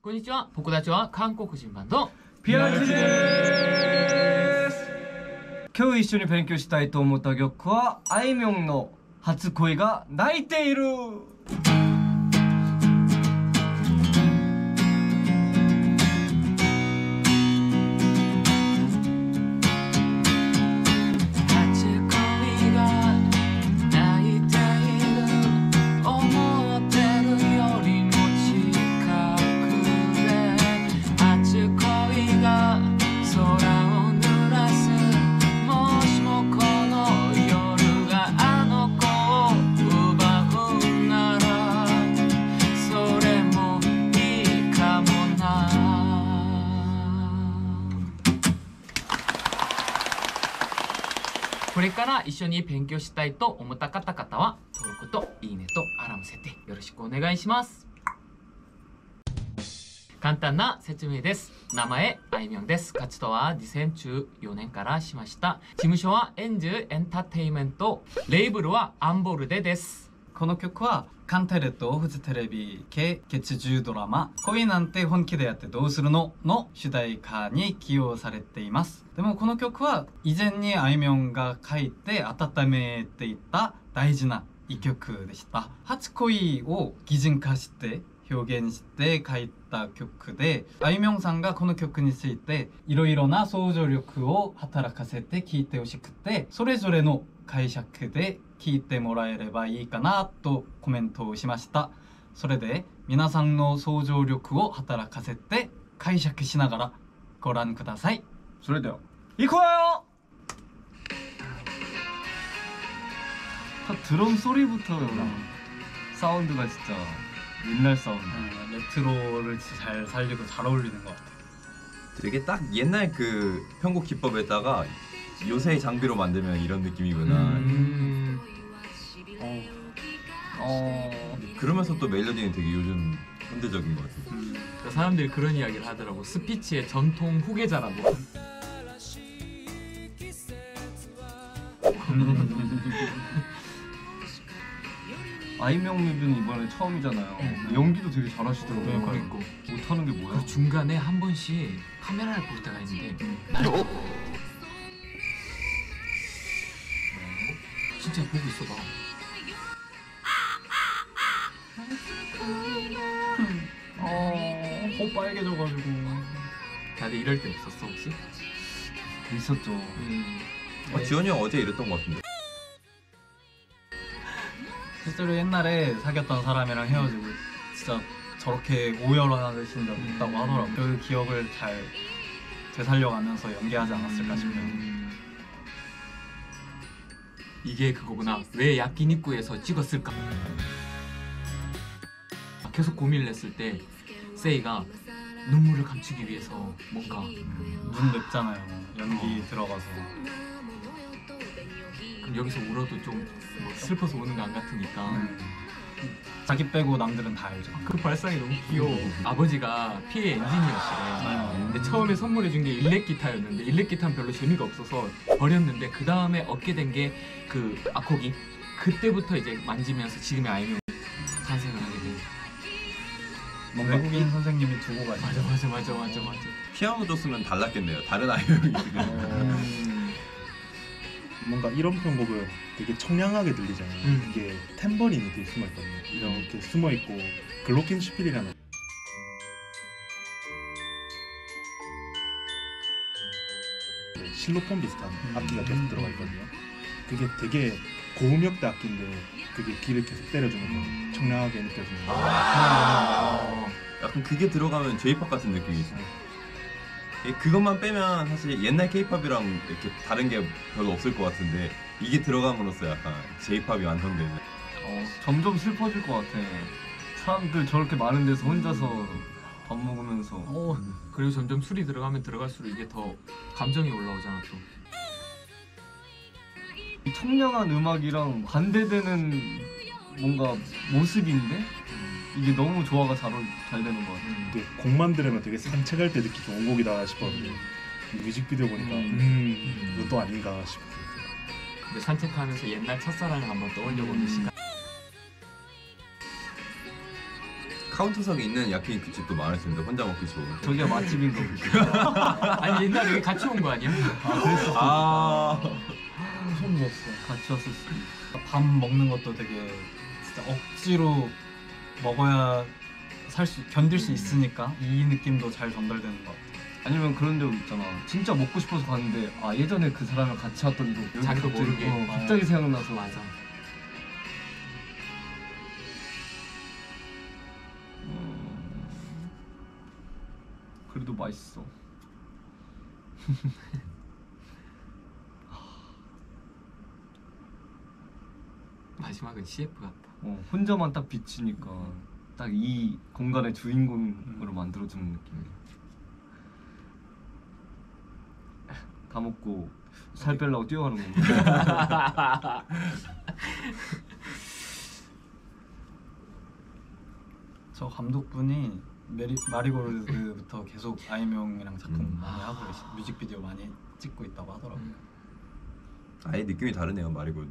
こんにちは。僕たちは韓国人バンド PRGです。今日一緒に勉強したいと思った曲はあいみょんの初恋が泣いている。 これから一緒に勉強したいと思った方々は登録といいねとアラーム設定よろしくお願いします。簡単な説明です。名前あいみょんです。活動は2014年からしました。事務所はエンジエンターテイメント、レーブルはアンボルデです。 この曲はカンテレとフジテレビ系月10ドラマ恋なんて本気でやってどうするのの主題歌に起用されています。でもこの曲は以前にあいみょんが書いて温めていた大事な一曲でした。初恋を擬人化して表現して書いた曲で、あいみょんさんがこの曲についていろいろな想像力を働かせて聴いてほしくて、それぞれの解釈で聞いてもらえればいいかなとコメントをしました。それで皆さんの想像力を働かせて解釈しながらご覧ください。それでは行くわよ。드럼 소리부터 사운드가 진짜 옛날 사운드. 레트로를 잘 살리고 잘 어울리는 것 같아요. 되게 딱 옛날 그 편곡 기법에다가 요새 장비로 만들면 이런 느낌이구나. 그러면서 또 멜로디는 되게 요즘 현대적인 것 같아요. 사람들이 그런 이야기를 하더라고. 스피치의 전통 후계자라고. 아이명 뮤비는 이번에 처음이잖아요. 연기도 되게 잘하시더라고요. 그러니까 못하는 게 뭐야? 그 중간에 한 번씩 카메라를 볼 때가 있는데 진짜 보고 있어 봐. 코 빨개져가지고. 다들 이럴 때 없었어 혹시? 있었죠. 지원이 형 어제 이랬던 것 같은데. 실제로 옛날에 사귀었던 사람이랑 헤어지고 진짜 저렇게 오열하신 적 있다고 하더라고요. 그 기억을 잘 되살려가면서 연기하지 않았을까 싶네요. 이게 그거구나. 왜 야끼니쿠에서 찍었을까? 계속 고민을 했을 때 세이가 눈물을 감추기 위해서 뭔가 눈 맵잖아요. 연기 들어가서. 그럼 여기서 울어도 좀 뭐 슬퍼서 우는 거 안 같으니까 자기 빼고 남들은 다 알죠. 그 발상이 너무 귀여워. 아버지가 PA 엔지니어시래. 근데 처음에 선물해준 게 일렉 기타였는데 일렉 기타는 별로 재미가 없어서 버렸는데 그 다음에 얻게 된 게 그 아코기. 그때부터 이제 만지면서 지금의 아이명이 탄생을 하게 돼. 뭔가 외국인 선생님이 두고 가시죠. 맞아. 피아노 줬으면 달랐겠네요. 다른 아이명이. 뭔가 이런 편곡은 되게 청량하게 들리잖아요. 이게 탬버린이 되게 숨어있거든요. 이렇게 숨어있고 글로켄슈필이라는 실로폰 비슷한 악기가 계속 들어가 있거든요. 그게 되게 고음역대 악기인데 그게 귀를 계속 때려주면서 청량하게 느껴지는 거예요. 약간 그게 들어가면 J-pop 같은 느낌이 있어요. 그것만 빼면 사실 옛날 K-팝이랑 이렇게 다른 게 별로 없을 것 같은데 이게 들어감으로써 약간 J-팝이 완성되는. 점점 슬퍼질 것 같아. 사람들 저렇게 많은 데서 혼자서 밥 먹으면서. 그리고 점점 술이 들어가면 들어갈수록 이게 더 감정이 올라오잖아 또. 이 청량한 음악이랑 반대되는 뭔가 모습인데 이게 너무 조화가 잘 되는 것 같아요. 이게 곡만 들으면 되게 산책할 때 듣기 좋은 곡이다 싶었는데 뮤직비디오 보니까 이건 또 아닌가 싶어요. 근데 산책하면서 옛날 첫사랑을 한번 떠올려보는 시간. 카운터석에 있는 야끼니쿠 집도 많았습니다. 혼자 먹기 좋은. 저기가 맛집인 거 보시죠. 아니 옛날에 여기 같이 온 거 아니야? 아, 처음 들었어. 같이 왔었어. 밥 먹는 것도 되게 진짜 억지로 먹어야 견딜 수 있으니까 이 느낌도 잘 전달되는 것 같아. 아니면 그런 적 있잖아. 진짜 먹고 싶어서 갔는데 아 예전에 그 사람이랑 같이 왔던 거 여기 자기도 갑자기, 모르게. 갑자기 생각나서 맞아. 그래도 맛있어. 마지막은 CF 같다. 혼자만 딱 비치니까 딱 이 공간의 주인공으로 만들어주는 느낌이야. 다 먹고 살 빼려고 뛰어가는 건가? 저 감독분이 마리골드부터 계속 아이명이랑 작품 많이 하고 뮤직비디오 많이 찍고 있다고 하더라고요. 아예 느낌이 다르네요 마리골드.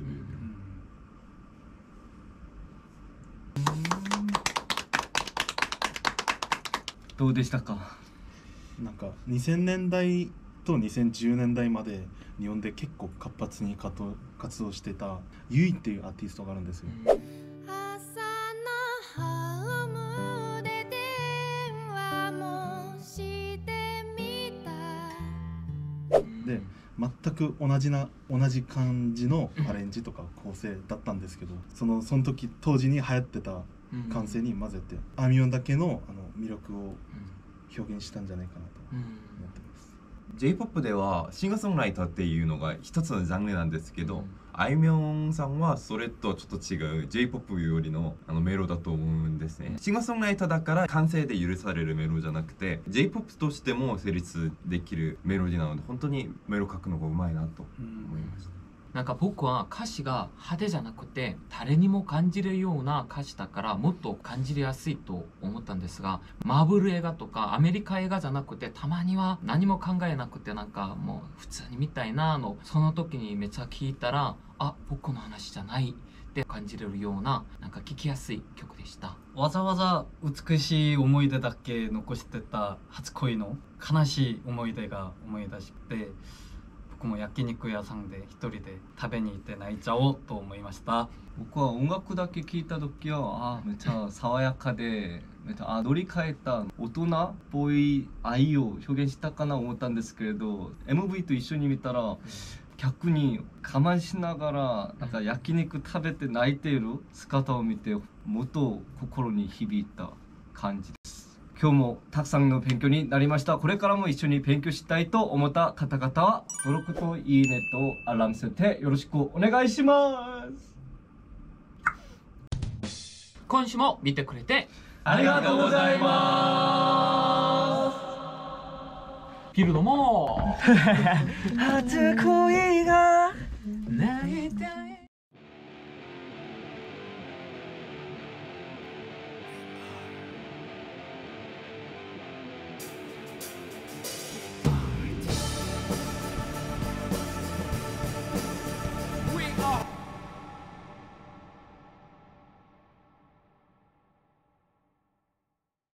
どうでしたか？ なんか2000年代と2010年代まで日本で結構活発に活動してたユイっていうアーティストがあるんですよ。 朝のホームで電話もしてみたで全く同じ感じのアレンジとか構成だったんですけど、その時当時に流行ってた感性に混ぜてアミオンだけの魅力を表現したんじゃないかなと思ってます。 J-POP ではシンガーソングライターっていうのが一つのジャンルなんですけど、あいみょんさんはそれとちょっと違う J-POP よりのメロだと思うんですね。シンガーソングライターだから感性で許されるメロじゃなくて J-POP としても成立できるメロディーなので本当にメロ書くのがうまいなと思いました。 なんか僕は歌詞が派手じゃなくて誰にも感じるような歌詞だからもっと感じやすいと思ったんですが、マーブル映画とかアメリカ映画じゃなくてたまには何も考えなくてなんかもう普通に見たいなのその時にめっちゃ聞いたらあ僕の話じゃないって感じれるようななんか聞きやすい曲でした。 わざわざ美しい思い出だけ残してた初恋の悲しい思い出が思い出して僕も焼肉屋さんで一人で食べに行って泣いちゃおうと思いました。 僕は音楽だけ聞いた時はめっちゃ爽やかでめっちゃ乗り換えた大人っぽい愛を表現したかな思ったんですけれど MV と一緒に見たら逆に我慢しながらなんか焼肉食べて泣いている姿を見てもっと心に響いた感じです。今日もたくさんの勉強になりました。これからも一緒に勉強したいと思った方々は登録といいねとアラーム設定よろしくお願いします。 今週も見てくれてありがとうございます。 ビルドも初恋が